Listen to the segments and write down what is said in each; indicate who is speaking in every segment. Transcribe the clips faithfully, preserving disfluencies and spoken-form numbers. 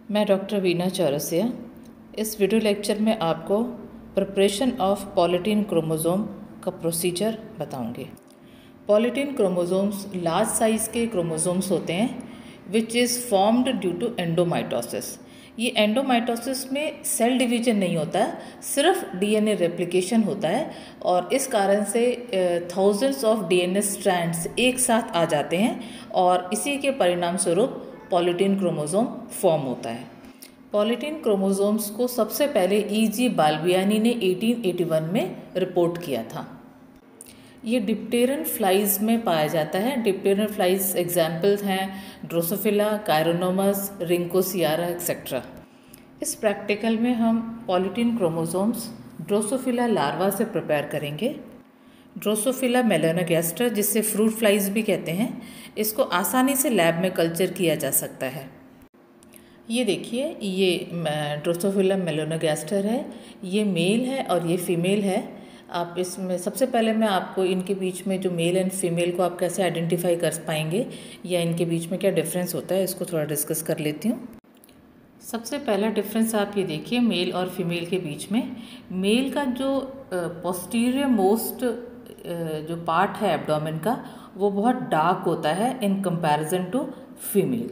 Speaker 1: मैं डॉक्टर वीना चौरसिया इस video lecture में आपको प्रिपरेशन ऑफ पॉलीटीन क्रोमोसोम का प्रोसीजर बताऊंगी। पॉलीटीन क्रोमोसोम्स लार्ज साइज़ के क्रोमोसोम्स होते हैं which is formed due to endomitosis. ये एंडोमाइटोसिस में सेल डिवीजन नहीं होता है, सिर्फ डीएनए रेप्लिकेशन होता है और इस कारण से थाउजेंड्स ऑफ डीएनए स्ट्रैंड्स एक साथ आ जाते हैं और इसी के परिणाम स्वरूप पॉलीटीन क्रोमोसोम फॉर्म होता है। पॉलीटीन क्रोमोसोम्स को सबसे पहले ई जी बाल्बियानी ने अठारह सौ इक्यासी में रिपोर्ट किया था। ये डिप्टेरन फ्लाइज में पाया जाता है। डिप्टेरन फ्लाइज एग्जाम्पल्स हैं ड्रोसोफिला, कायरोनोमस, रिंकोसियारा एक्सेट्रा। इस प्रैक्टिकल में हम पॉलीटीन क्रोमोसोम्स ड्रोसोफिला लार्वा से प्रिपेयर करेंगे। ड्रोसोफिला मेलानोगैस्टर, जिससे फ्रूट फ्लाइज भी कहते हैं, इसको आसानी से लैब में कल्चर किया जा सकता है। ये देखिए, ये ड्रोसोफिला मेलानोगैस्टर है, ये मेल है और ये फीमेल है। आप इसमें सबसे पहले मैं आपको इनके बीच में जो मेल एंड फीमेल को आप कैसे आइडेंटिफाई कर पाएंगे या इनके बीच में क्या डिफरेंस होता है, इसको थोड़ा डिस्कस कर लेती हूँ। सबसे पहला डिफरेंस आप ये देखिए मेल और फीमेल के बीच में। मेल का जो पोस्टीरियर मोस्ट जो पार्ट है एब्डोमेन का, वो बहुत डार्क होता है इन कंपैरिजन टू फीमेल।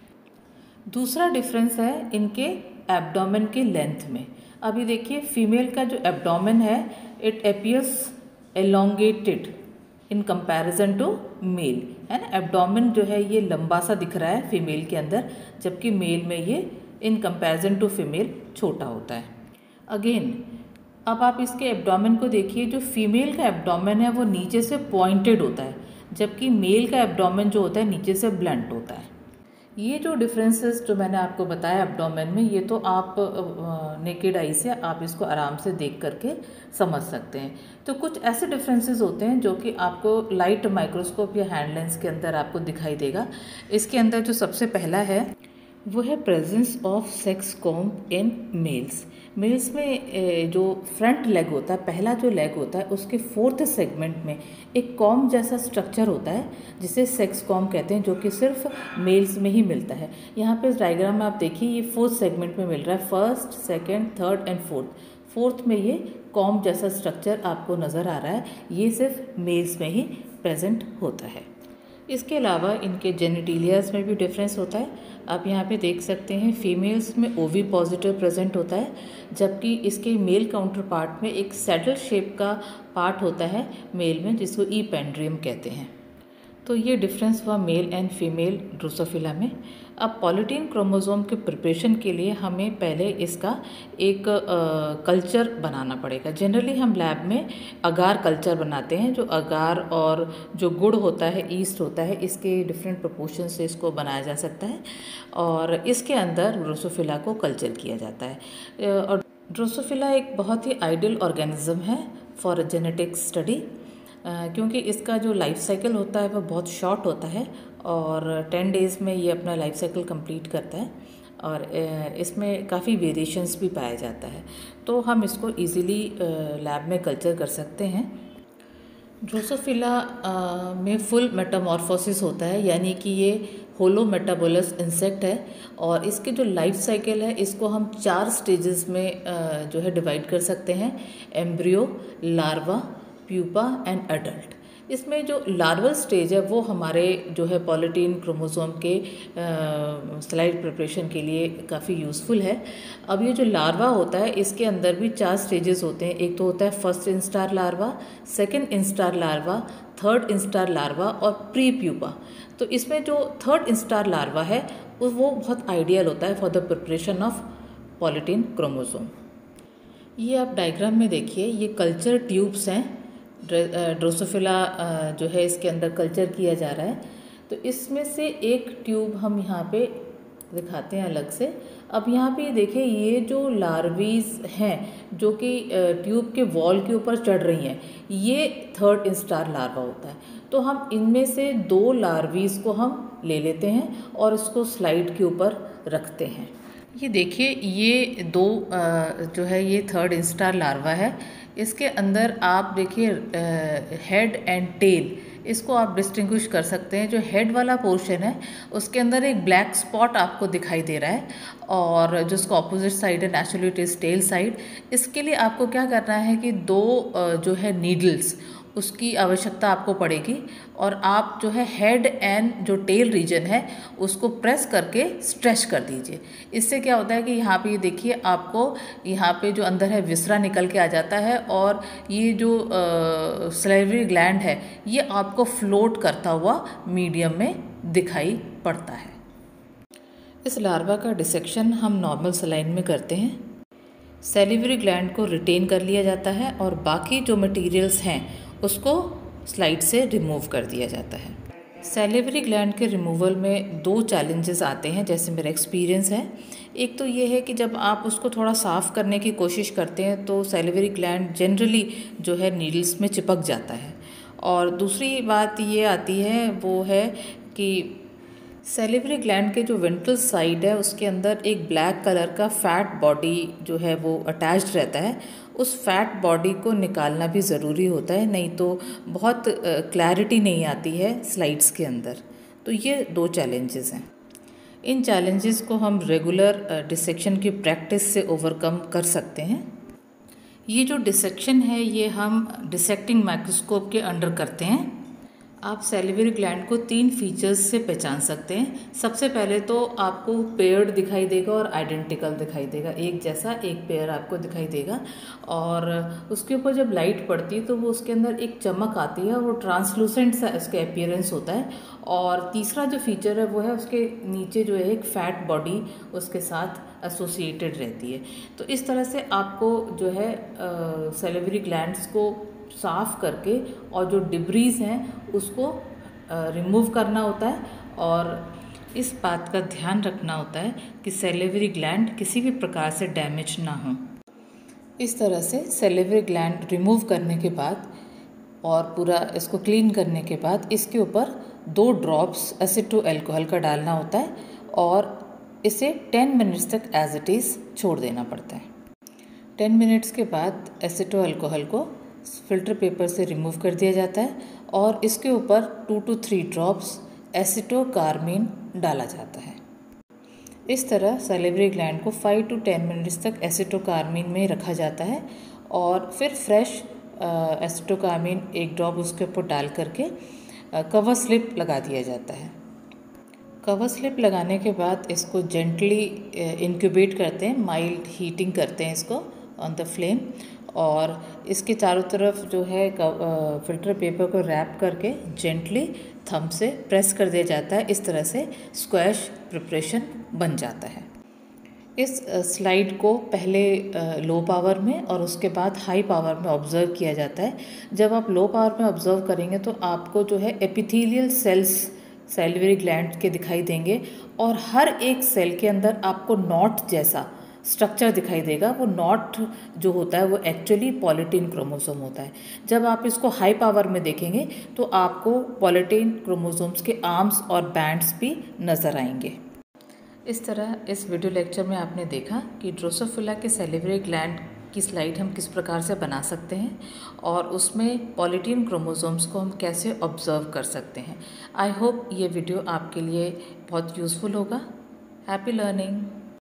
Speaker 1: दूसरा डिफरेंस है इनके एब्डोमेन के लेंथ में। अभी देखिए फीमेल का जो एब्डोमेन है it appears elongated in comparison to male, है ना। एब्डोमेन जो है ये लंबा सा दिख रहा है फीमेल के अंदर, जबकि मेल में ये इन कंपैरिजन टू फीमेल छोटा होता है। अगेन अब आप इसके एब्डोमेन को देखिए, जो फीमेल का एब्डोमेन है वो नीचे से पॉइंटेड होता है, जबकि मेल का एब्डोमेन जो होता है नीचे से ब्लंट होता है। ये जो डिफरेंसेस जो मैंने आपको बताया एब्डोमेन में, ये तो आप नेकेड आई से आप इसको आराम से देख करके समझ सकते हैं। तो कुछ ऐसे डिफरेंसेस होते हैं जो कि आपको लाइट माइक्रोस्कोप या हैंड लेंस के अंदर आपको दिखाई देगा। इसके अंदर जो सबसे पहला है वो है presence of sex comb in males. Males में जो फ्रंट लेग होता है, पहला जो लेग होता है, उसके फोर्थ सेगमेंट में एक कॉम्ब जैसा स्ट्रक्चर होता है जिसे सेक्स कॉम्ब कहते हैं, जो कि सिर्फ मेल्स में ही मिलता है। यहाँ पे इस डायग्राम में आप देखिए ये फोर्थ सेगमेंट में मिल रहा है, first, second, third and fourth. Fourth में ये कॉम्ब जैसा स्ट्रक्चर आपको नज़र आ रहा है, ये सिर्फ मेल्स में ही प्रेजेंट होता है। इसके अलावा इनके जेनिटेलियाज में भी डिफरेंस होता है। आप यहाँ पे देख सकते हैं फीमेल्स में ओवी पॉजिटिव प्रेजेंट होता है, जबकि इसके मेल काउंटर पार्ट में एक सैडल शेप का पार्ट होता है मेल में, जिसको इपेंड्रियम कहते हैं। तो ये डिफरेंस हुआ मेल एंड फीमेल ड्रोसोफिला में। अब पॉलीटीन क्रोमोसोम के प्रिपरेशन के लिए हमें पहले इसका एक कल्चर बनाना पड़ेगा। जनरली हम लैब में अगार कल्चर बनाते हैं। जो अगार और जो गुड़ होता है, ईस्ट होता है, इसके डिफरेंट प्रोपोर्शन से इसको बनाया जा सकता है और इसके अंदर ड्रोसोफिला को कल्चर किया जाता है। और ड्रोसोफिला एक बहुत ही आइडियल ऑर्गेनिज्म है फॉर जेनेटिक स्टडी, क्योंकि इसका जो लाइफ साइकिल होता है वह बहुत शॉर्ट होता है और टेन डेज़ में ये अपना लाइफ साइकिल कंप्लीट करता है और इसमें काफ़ी वेरिएशंस भी पाया जाता है। तो हम इसको इजीली लैब में कल्चर कर सकते हैं। ड्रोसोफिला में फुल मेटामॉर्फोसिस होता है, यानी कि ये होलो मेटाबोलस इंसेक्ट है और इसके जो लाइफ साइकिल है इसको हम चार स्टेजेस में जो है डिवाइड कर सकते हैं: embryo, larva, pupa and adult. इसमें जो लार्वल स्टेज है वो हमारे जो है पॉलीटीन क्रोमोसोम के स्लाइड प्रिपरेशन के लिए काफ़ी यूज़फुल है। अब ये जो लार्वा होता है इसके अंदर भी चार स्टेजेस होते हैं। एक तो होता है first instar larva, second instar larva, third instar larva और प्री प्यूपा। तो इसमें जो थर्ड इंस्टार लार्वा है वो बहुत आइडियल होता है for the preparation of polytene chromosome. ये आप डायग्राम में देखिए, ये कल्चर ट्यूब्स हैं। ड्रोसोफिला जो है इसके अंदर कल्चर किया जा रहा है। तो इसमें से एक ट्यूब हम यहाँ पे दिखाते हैं अलग से। अब यहाँ पे देखिए ये जो लार्वीज हैं जो कि ट्यूब के वॉल के ऊपर चढ़ रही हैं, ये थर्ड इंस्टार लार्वा होता है। तो हम इनमें से दो लार्वीज को हम ले लेते हैं और उसको स्लाइड के ऊपर रखते हैं। ये देखिए, ये दो जो है ये थर्ड इंस्टार लार्वा है। इसके अंदर आप देखिए हेड एंड टेल, इसको आप डिस्टिंग्विश कर सकते हैं। जो हेड वाला पोर्शन है उसके अंदर एक ब्लैक स्पॉट आपको दिखाई दे रहा है, और जो उसका ऑपोजिट साइड है naturally it is tail side. इसके लिए आपको क्या करना है कि दो जो है नीडल्स, उसकी आवश्यकता आपको पड़ेगी, और आप जो है हेड एंड जो टेल रीजन है उसको प्रेस करके स्ट्रेच कर दीजिए। इससे क्या होता है कि यहाँ पे ये देखिए, आपको यहाँ पे जो अंदर है विसरा निकल के आ जाता है, और ये जो सैलिवरी ग्लैंड है ये आपको फ्लोट करता हुआ मीडियम में दिखाई पड़ता है। इस लार्वा का डिसेक्शन हम नॉर्मल सलाइन में करते हैं। सैलिवरी ग्लैंड को रिटेन कर लिया जाता है और बाकी जो मटेरियल्स हैं उसको स्लाइड से रिमूव कर दिया जाता है। सैलिवरी ग्लैंड के रिमूवल में दो चैलेंजेस आते हैं, जैसे मेरा एक्सपीरियंस है। एक तो ये है कि जब आप उसको थोड़ा साफ़ करने की कोशिश करते हैं तो सैलिवरी ग्लैंड जनरली जो है नीडल्स में चिपक जाता है, और दूसरी बात ये आती है वो है कि सैलिवरी ग्लैंड के जो वेंट्रल साइड है उसके अंदर एक ब्लैक कलर का फैट बॉडी जो है वो अटैच्ड रहता है। उस फैट बॉडी को निकालना भी ज़रूरी होता है, नहीं तो बहुत क्लैरिटी नहीं आती है स्लाइड्स के अंदर। तो ये दो चैलेंजेस हैं। इन चैलेंजेस को हम रेगुलर डिसेक्शन की प्रैक्टिस से ओवरकम कर सकते हैं। ये जो डिसेक्शन है ये हम डिसेक्टिंग माइक्रोस्कोप के अंडर करते हैं। आप सैलिवरी ग्लैंड को तीन फीचर्स से पहचान सकते हैं। सबसे पहले तो आपको पेयर्ड दिखाई देगा और आइडेंटिकल दिखाई देगा, एक जैसा एक पेयर आपको दिखाई देगा, और उसके ऊपर जब लाइट पड़ती है तो वो उसके अंदर एक चमक आती है, वो ट्रांसलूसेंट सा उसका अपीयरेंस होता है। और तीसरा जो फीचर है वो है उसके नीचे जो है एक फैट बॉडी उसके साथ एसोसिएटेड रहती है। तो इस तरह से आपको जो है सैलिवरी ग्लैंड्स को साफ़ करके और जो डिब्रीज हैं उसको रिमूव करना होता है, और इस बात का ध्यान रखना होता है कि सैलिवरी ग्लैंड किसी भी प्रकार से डैमेज ना हो। इस तरह से सैलिवरी ग्लैंड रिमूव करने के बाद और पूरा इसको क्लीन करने के बाद इसके ऊपर दो ड्रॉप्स एसिटो अल्कोहल का डालना होता है, और इसे टेन मिनट्स तक एज इट इज़ छोड़ देना पड़ता है। टेन मिनट्स के बाद एसिटो अल्कोहल को फ़िल्टर पेपर से रिमूव कर दिया जाता है, और इसके ऊपर two to three drops acetocarmine डाला जाता है। इस तरह सैलिवरी ग्लैंड को फाइव टू टेन मिनट्स तक एसिटोकार्मीन में रखा जाता है, और फिर फ्रेश एसिटोकार्मीन एक ड्रॉप उसके ऊपर डाल करके कवर स्लिप लगा दिया जाता है। कवर स्लिप लगाने के बाद इसको जेंटली इंक्यूबेट करते हैं, माइल्ड हीटिंग करते हैं इसको ऑन द फ्लेम, और इसके चारों तरफ जो है फ़िल्टर पेपर को रैप करके जेंटली थंब से प्रेस कर दिया जाता है। इस तरह से स्क्वैश प्रिपरेशन बन जाता है। इस स्लाइड को पहले लो पावर में और उसके बाद हाई पावर में ऑब्ज़र्व किया जाता है। जब आप लो पावर में ऑब्ज़र्व करेंगे तो आपको जो है एपिथेलियल सेल्स सैलिवरी ग्लैंड के दिखाई देंगे, और हर एक सेल के अंदर आपको नॉट जैसा स्ट्रक्चर दिखाई देगा। वो नॉट जो होता है वो एक्चुअली पॉलीटीन क्रोमोसोम होता है। जब आप इसको हाई पावर में देखेंगे तो आपको पॉलीटीन क्रोमोसोम्स के आर्म्स और बैंड्स भी नज़र आएंगे। इस तरह इस वीडियो लेक्चर में आपने देखा कि ड्रोसोफिला के सैलिवरी ग्लैंड की स्लाइड हम किस प्रकार से बना सकते हैं, और उसमें पॉलीटीन क्रोमोसोम्स को हम कैसे ऑब्ज़र्व कर सकते हैं। आई होप ये वीडियो आपके लिए बहुत यूज़फुल होगा। Happy learning.